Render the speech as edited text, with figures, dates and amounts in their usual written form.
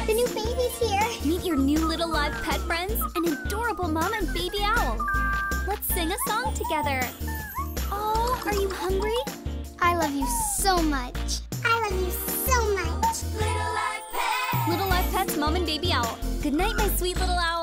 The new baby's here. Meet your new little live pet friends, an adorable mom and baby owl. Let's sing a song together. Oh, are you hungry? I love you so much. I love you so much. Little live pets, mom and baby owl. Good night, my sweet little owl.